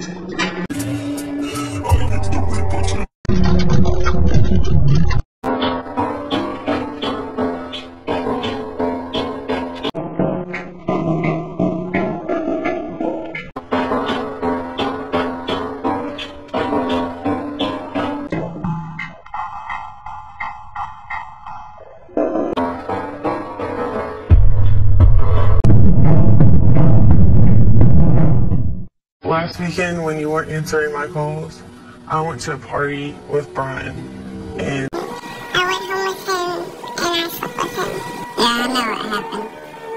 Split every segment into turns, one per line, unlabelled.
Last weekend, when you weren't answering my calls, I went to a party with Brian, and
I went home with him, and I slept with him. Yeah, I know what happened.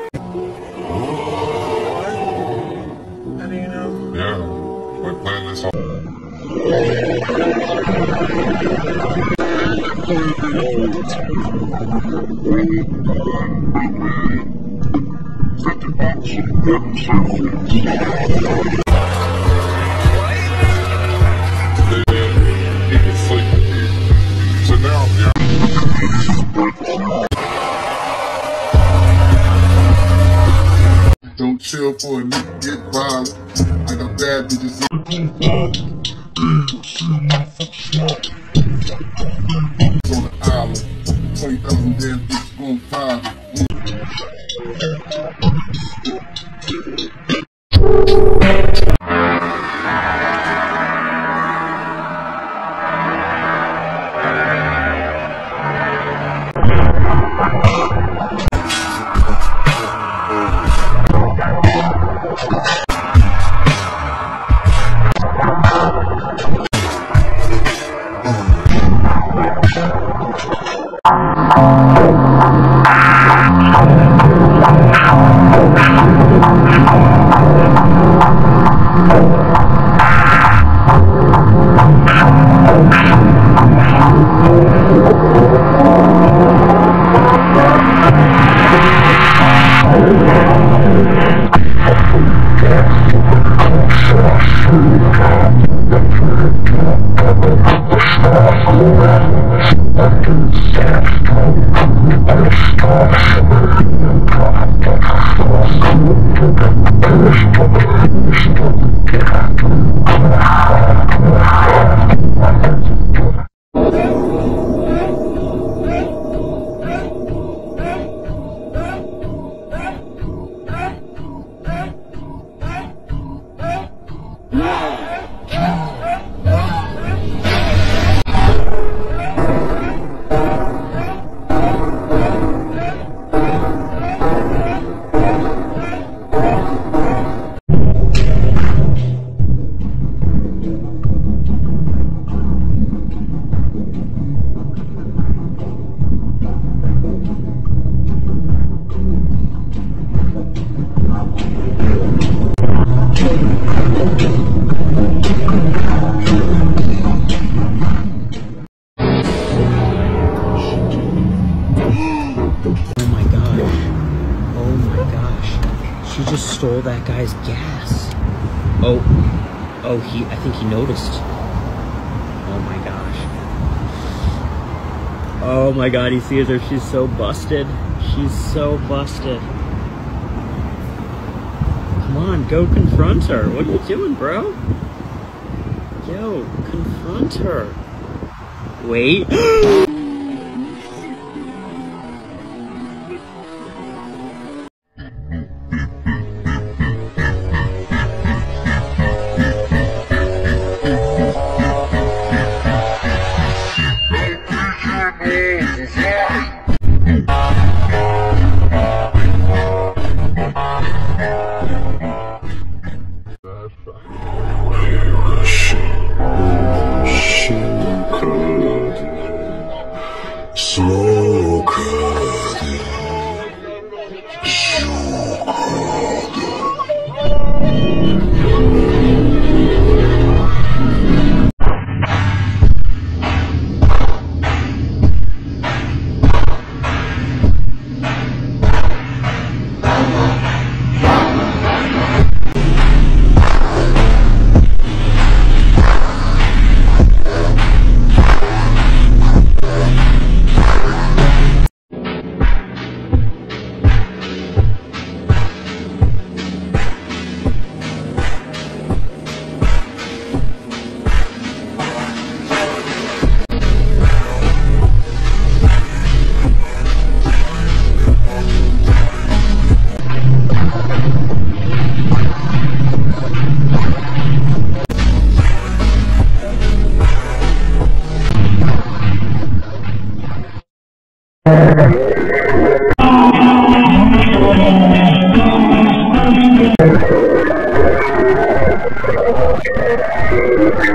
What? How do you know?
Yeah, we're planning this whole... Don't chill for a nigga, get violent. I got bad bitches. On the island, 20,000 damn bitches on fire.
She just stole that guy's gas. I think he noticed. Oh my gosh. Oh my god, he sees her. She's so busted. She's so busted. Come on, go confront her. What are you doing, bro? Yo, confront her. Wait.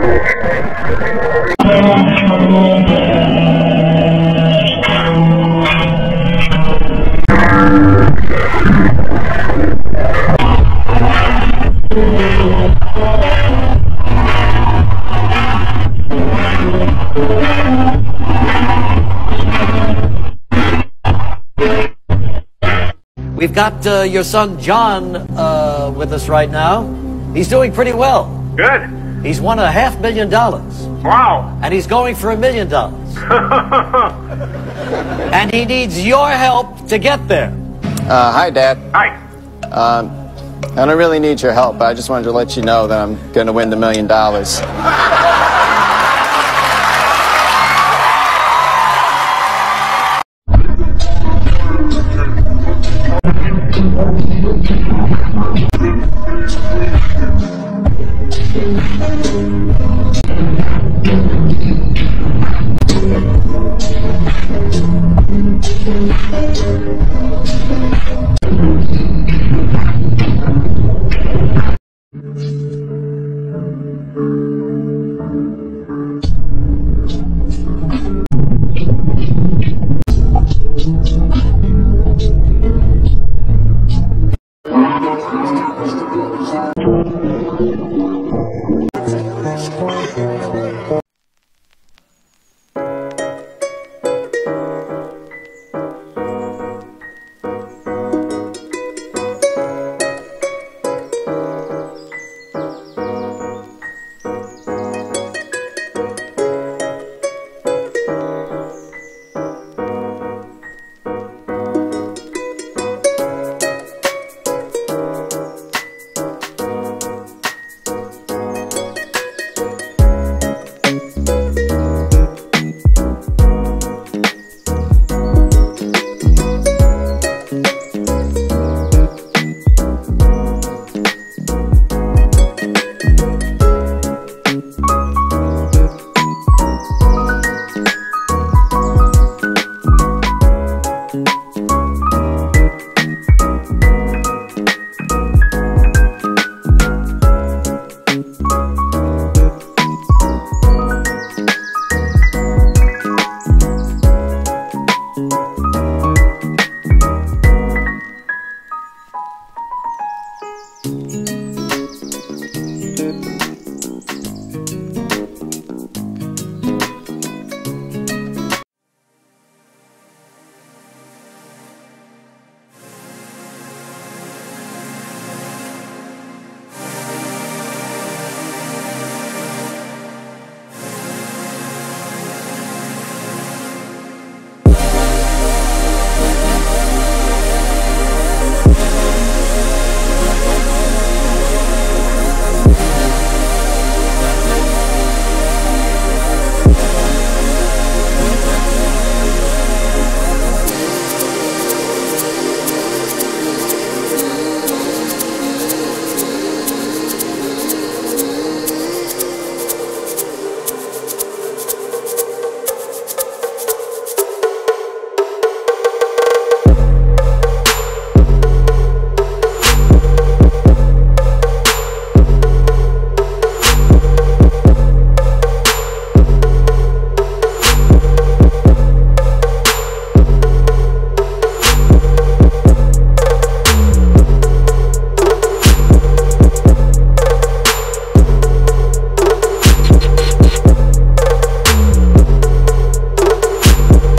We've got your son John with us right now. He's doing pretty well.
Good.
He's won $500,000.
Wow.
And he's going for $1 million. And he needs your help to get there.
Hi, Dad.
Hi.
I don't really need your help. I just wanted to let you know that I'm going to win the $1 million.